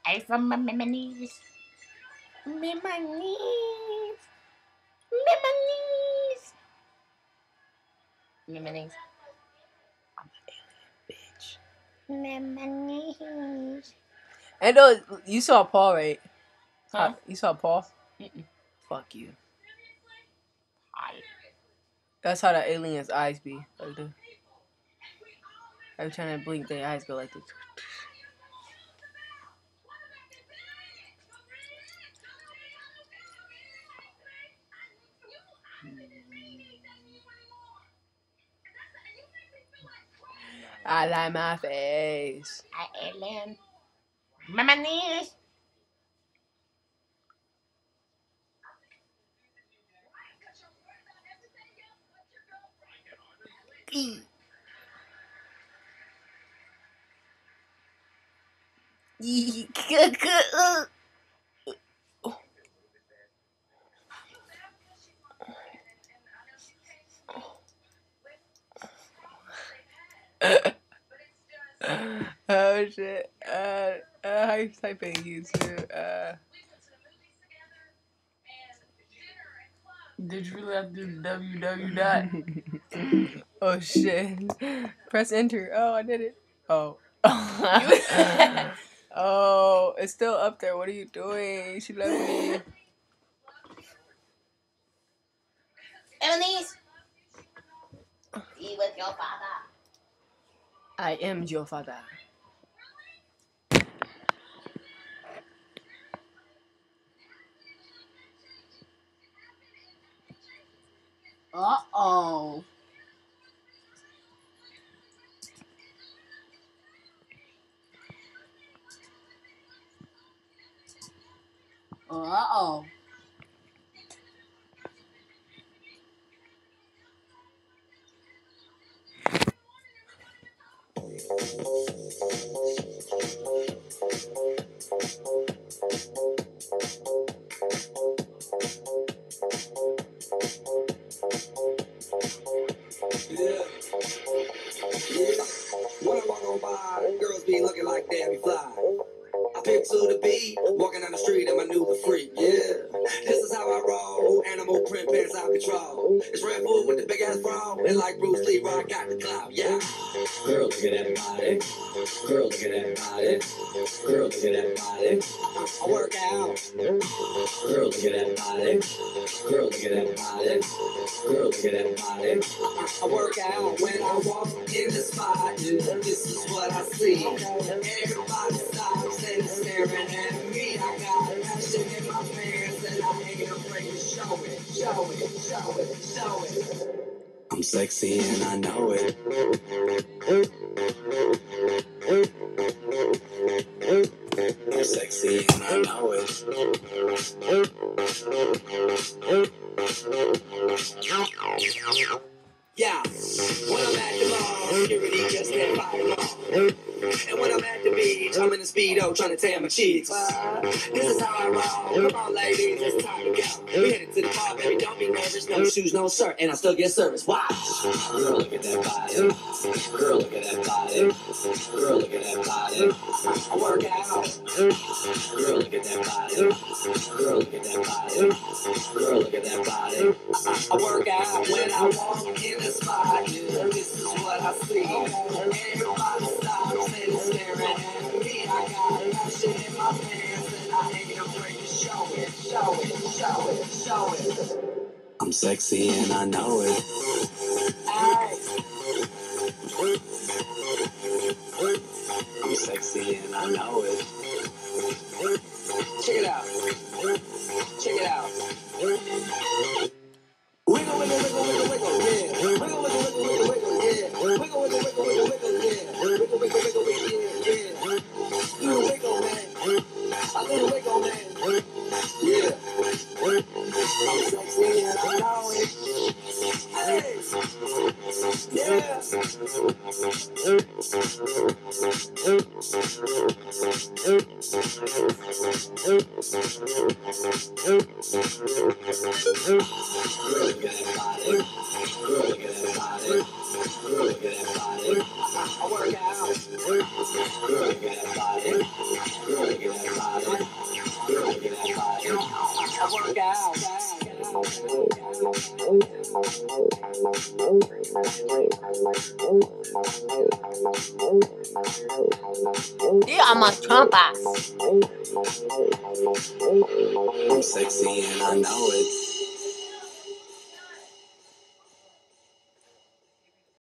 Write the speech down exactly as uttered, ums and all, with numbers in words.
I from my my knees. Me my knees. Me my knees. Me my knees. I'm an alien bitch. Me my knees. And uh, you saw Paul, right? Huh? You saw Paul? Mm-mm. Fuck you. Hi. That's how the aliens' eyes be. Like the, every time they blink, their eyes go like this. I like my face. I alien. Me my knees. Oh shit. Uh, uh, how you typing YouTube? Uh, Did you really have to do www dot? oh shit. Press enter. Oh, I did it. Oh. Oh, it's still up there. What are you doing? She left me. Ebenezer. Be with your father. I am your father. Uh-oh. Uh-oh. Yeah. Yeah. When I walk on by, girls be looking like Debbie Fly. I pick to the beat, walking down the street and I knew the freak, yeah. This is how I roll, animal print pants out control. It's Red Bull with the big ass bra, and like Bruce Lee, I got the clout, yeah. Girl, look at that body. Girl, look at that body. Girl, look at that body. I work out. Girl, look at that body. Girl, look at that body. Girl, look at that body. I work out when I walk in the spot. This is what I see. Everybody stops and is staring at me. I got passion in my pants and I ain't afraid to show it, show it, show it, show it. I'm sexy and I know it. I'm sexy and I know it. Yeah, when I'm at the mall, security just can't fire off. And when I'm at the beach, I'm in a Speedo trying to tan my cheeks. This is how I roll. Come on, ladies, it's time to go. We headed to the bar, baby, don't be nervous. No shoes, no shirt, and I still get service. Wow. Girl, look at that body. Girl, look at that body. Girl, look at that body. I work out. Girl, look at that body. Girl, look at that body. Girl, look at that body. I work out when I walk in the spot. This is what I see. Everybody stops and is staring at me. I got passion in my pants and I ain't afraid to show it, show it, show it, show it. I'm sexy and I know it. Ay. I'm sexy and I know it. Check it out. Check it out. Wiggle, wiggle, wiggle, wiggle, wiggle, yeah. Wiggle, wiggle, wiggle, wiggle, wiggle, yeah. Wiggle, wiggle, wiggle, wiggle, wiggle, yeah. Wiggle, wiggle, wiggle, wiggle, yeah, yeah. Do the wiggle, man. I do the wiggle, man. Yeah. I'm sexy and I know it. Hey. Yeah. Girl, look at that body. Girl, look at that body. Girl, look at that body. I work out. Girl, look at that body. Girl, look at that body. You almost Trump ass. I'm sexy and I know it.